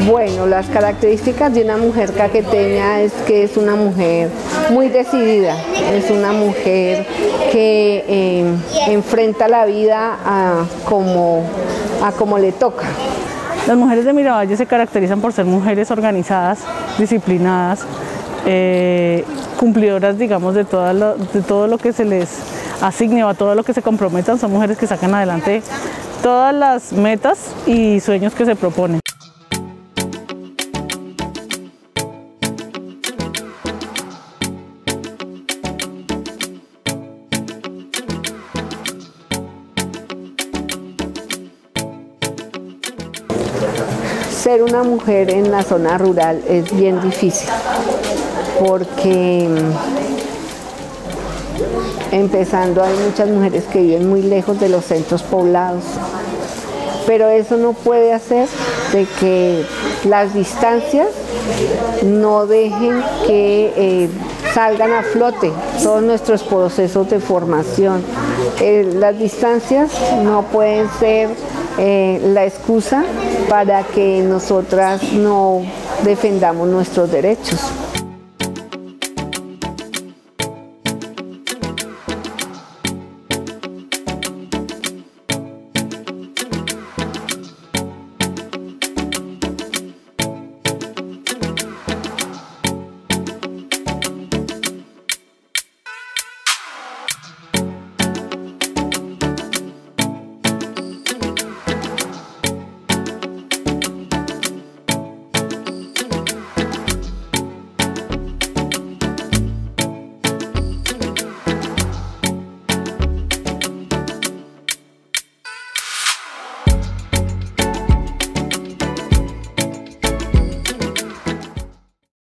Bueno, las características de una mujer caqueteña es que es una mujer muy decidida, es una mujer que enfrenta la vida a como le toca. Las mujeres de Miravalle se caracterizan por ser mujeres organizadas, disciplinadas, cumplidoras, digamos, de todo lo que se les asigne o a todo lo que se comprometan. Son mujeres que sacan adelante todas las metas y sueños que se proponen. Ser una mujer en la zona rural es bien difícil porque empezando hay muchas mujeres que viven muy lejos de los centros poblados, pero eso no puede hacer de que las distancias no dejen que salgan a flote todos nuestros procesos de formación. Las distancias no pueden ser la excusa para que nosotras no defendamos nuestros derechos.